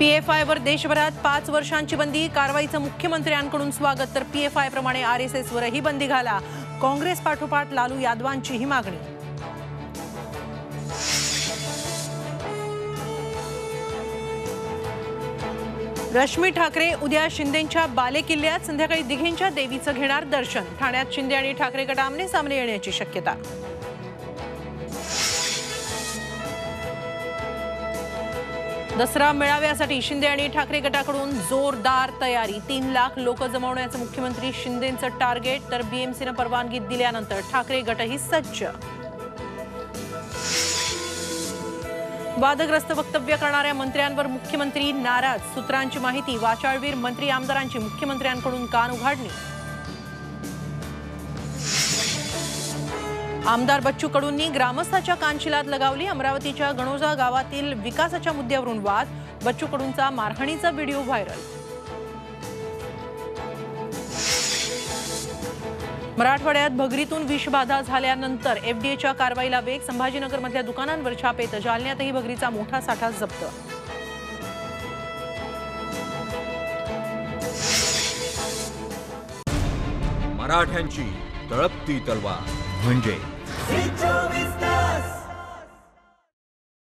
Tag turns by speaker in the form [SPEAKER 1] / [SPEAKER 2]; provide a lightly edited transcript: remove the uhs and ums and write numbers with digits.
[SPEAKER 1] पीएफआयवर देशभरात 5 वर्षांची बंदी, कारवाईचं मुख्यमंत्र्यांकडून स्वागत. तर पीएफआय प्रमाणे आरएसएसवरही बंदी घाला. काँग्रेस पाठोपाठ लालू यादवांचीही मागणी. रश्मी ठाकरे उद्या शिंदेंच्या बालेकिल्ल्यात संध्याकाळी दिघींच्या देवीचं घेणार दर्शन. ठाण्यात शिंदे आणि ठाकरे गट आमने सामने येण्याची शक्यता. दसरा मेळाव्यासाठी शिंदे आणि ठाकरे गटाकडून जोरदार तयारी. 3 लाख लोक जमवण्याचं मुख्यमंत्री शिंदेंचं टार्गेट. तर बीएमसीनं परवानगी दिल्यानंतर ठाकरे गटही सज्ज. वादग्रस्त वक्तव्य करणाऱ्या मंत्र्यांवर मुख्यमंत्री नाराज. सूत्रांची माहिती, वाचाळवीर मंत्री आमदारांची मुख्यमंत्र्यांकडून कान उघाडणी. आमदार बच्चू कडूंनी ग्रामस्थाच्या कानशिलात लगावली. अमरावतीच्या गणोजा गावातील विकासाच्या मुद्द्यावरून वाद. बच्चू कडूंचा मारहाणीचा व्हिडिओ व्हायरल. मराठवाड्यात भगरीतून विषबाधा झाल्यानंतर एफडीएच्या कारवाईला वेग. संभाजीनगरमधल्या दुकानांवर छापे. तर जालन्यातही भगरीचा मोठा साठा जप्त.
[SPEAKER 2] मराठ्यांची तळपती तलवार म्हणजे